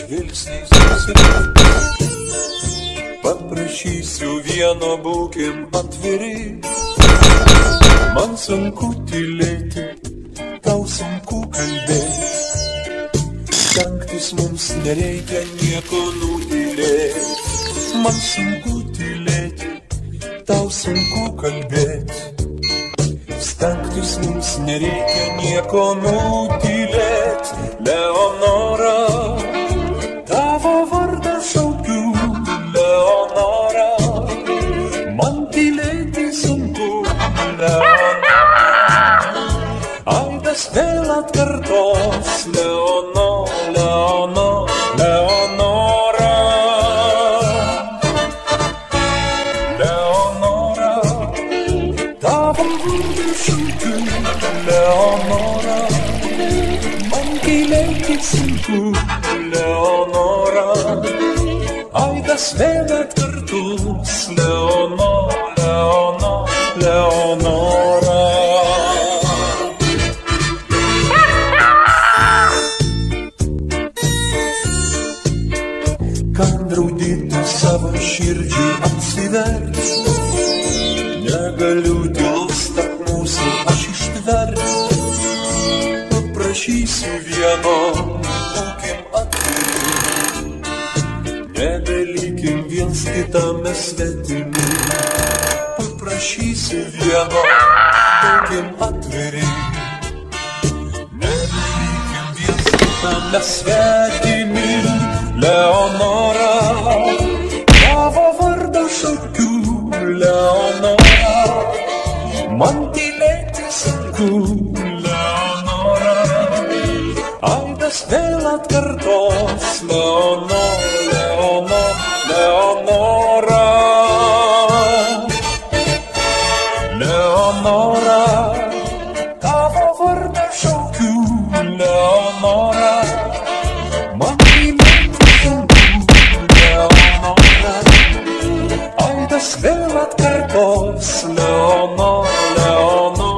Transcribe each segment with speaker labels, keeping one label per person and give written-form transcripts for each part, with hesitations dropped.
Speaker 1: žvilgsniais susitiks. Paprašysiu vieno, būkim atviri. Man sunku tylėti, tau sunku kalbėti. Stengtis mums nereikia nieko nutylėti. Man sunku tylėti, tau sunku kalbėti. Stengtis mums nereikia nieko nutylėti. Leonora, tavo vardą šaukiu. Leonora, man tylėti sunku. Leonora, aidas vėl atkartos. Leonora, tavo vardą šaukiu. Leonora, man tylėti sunku. Leonora, aidas vėl atkartos. Leonora. Kam draudyti savo širdžiai atsiverti? Negaliu tylos tarp mūsų aš ištverti. Paprašysiu vieno, būkim atviri. Nebelikim viens kitame svetimi. Paprašysiu vieno, būkim atviri. Nebelikim viens kitame svetimi. Leonora, tavo vardą šaukiu. Leonora, man tylėti sunku. Leonora, aidas vėl atkartos. Leonora. Leonora, tavo vardą šaukiu. Leonora, man tylėti sunku. Leonora, aidas vėl atkartos. Leonora.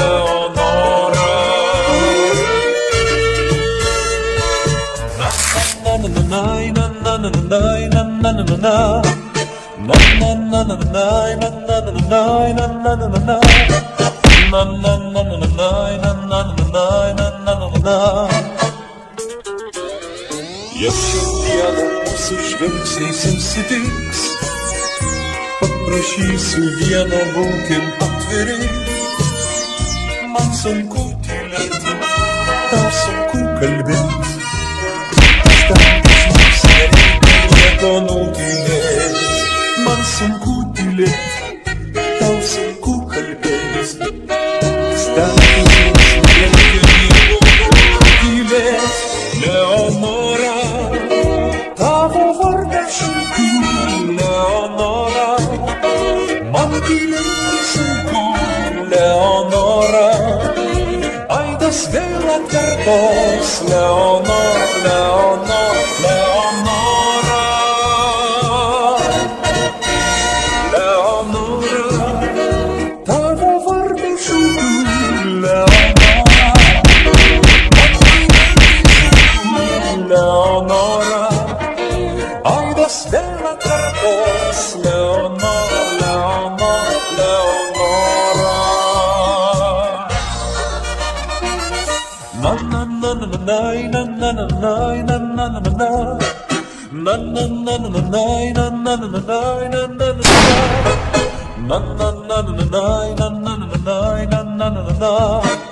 Speaker 1: Jei šiandieną mūsų žvilgsniai susitiks, paprašysiu vieno, būkim atviri. Man sunku tylėti, tau sunku kalbėti. Stengtis mums nereikia nieko nutylėti. Man sunku tylėti, tau sunku kalbėti. Stengtis mums nereikia nieko nutylėti. Leonora, tavo vardą šaukiu. Leonora, man tylėti sunku. Leonora, aidas vėl atkartos. Leonora. Tavo vardą šaukiu. Leonora, Leonora, aidas vėl atkartos. Leonora. Na